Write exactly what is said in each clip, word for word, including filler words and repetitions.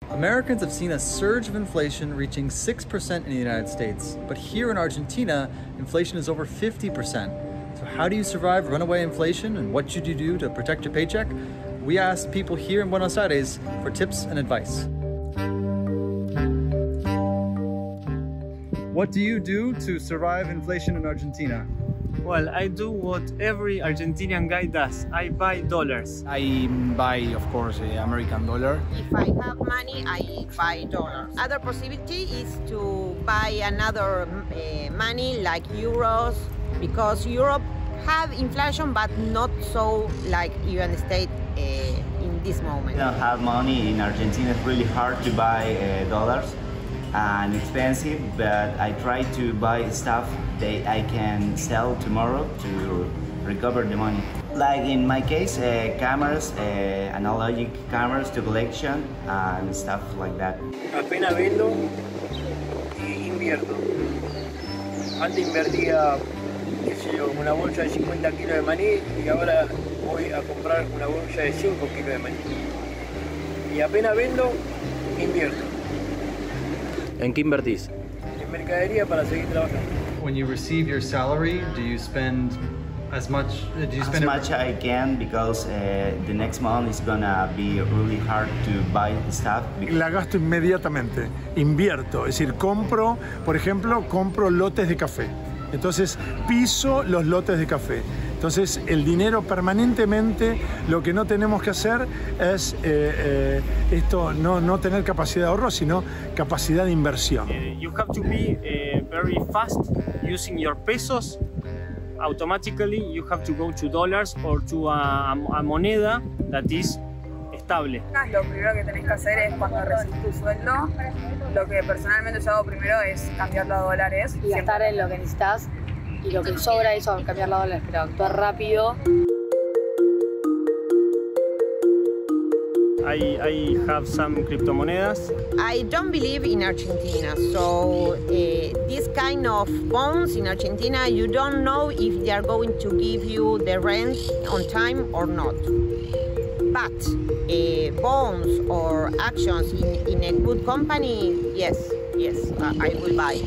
Americans have seen a surge of inflation reaching six percent in the United States, but here in Argentina, inflation is over fifty percent. So how do you survive runaway inflation, and what should you do to protect your paycheck? We asked people here in Buenos Aires for tips and advice. What do you do to survive inflation in Argentina? Well, I do what every Argentinian guy does. I buy dollars. I buy, of course, the American dollar. If I have money, I buy dollars. Other possibility is to buy another uh, money like euros, because Europe have inflation, but not so like United States uh, in this moment. I don't have money in Argentina. It's really hard to buy uh, dollars and expensive, but I try to buy stuff that I can sell tomorrow to recover the money. Like in my case, uh, cameras, uh, analogic cameras to collection and stuff like that. Apenas vendo y invierto. Antes invertía, qué sé yo, una bolsa de cincuenta kilos de maní y ahora voy a comprar una bolsa de cinco kilos de maní. Y apenas vendo, invierto. ¿En qué invertís? En mercadería para seguir trabajando. When you receive your salary, do you spend as much? Uh, do you As spend much I can, because uh, the next month is gonna be really hard to buy stuff. La gasto inmediatamente, invierto, es decir, compro, por ejemplo, compro lotes de café. Entonces piso los lotes de café. Entonces el dinero permanentemente, lo que no tenemos que hacer es eh, eh, esto, no, no tener capacidad de ahorro, sino capacidad de inversión. Uh, you have to be uh, very fast using your pesos. Automatically you have to go to dollars or to a, a moneda that is estable. Lo primero que tenés que hacer es, cuando recibís tu sueldo, lo que personalmente yo hago primero es cambiarlo a dólares. Y gastar en lo que necesitas, y lo que sobra eso, cambiarlo a dólares, pero actuar rápido. I, I have some cryptomonedas. I don't believe in Argentina, so uh, this kind of bonds in Argentina, you don't know if they are going to give you the rent on time or not. But uh, bonds or actions in, in a good company, yes, yes, uh, I will buy.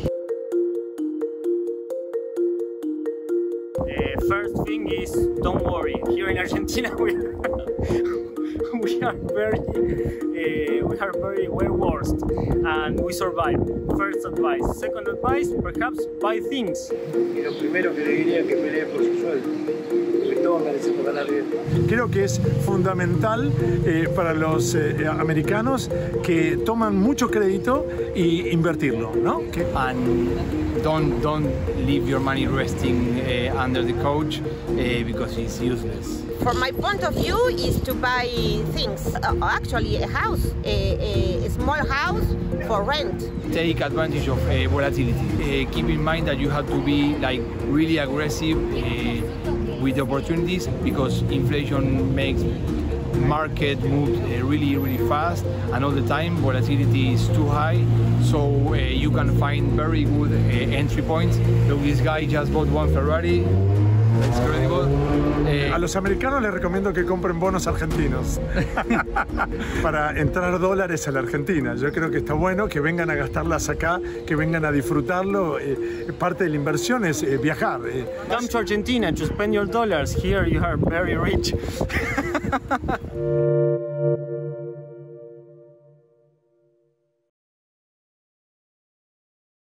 Uh, first thing is, don't worry. Here in Argentina, we we are very uh, we are very well worst, and we survive. First advice. Second advice, perhaps buy things. Y lo primero que le diría es que pelee por su sueldo, porque todos merecemos ganar bien. Creo que es fundamental eh, para los eh, americanos que toman mucho crédito y invertirlo, ¿no? Que... And don't don't leave your money resting uh, under the couch uh, because it's useless. From my point of view, is to buy things. Uh, actually, a house, a, a small house for rent. Take advantage of uh, volatility. Uh, keep in mind that you have to be like really aggressive uh, with opportunities, because inflation makes market moves uh, really really fast, and all the time volatility is too high, so uh, you can find very good uh, entry points. Look, this guy just bought one Ferrari. It's incredible. A los americanos les recomiendo que compren bonos argentinos para entrar dólares a la Argentina. Yo creo que está bueno que vengan a gastarlas acá, que vengan a disfrutarlo. Eh, parte de la inversión es eh, viajar. Eh. Come to Argentina to spend your dollars. Here you are very rich.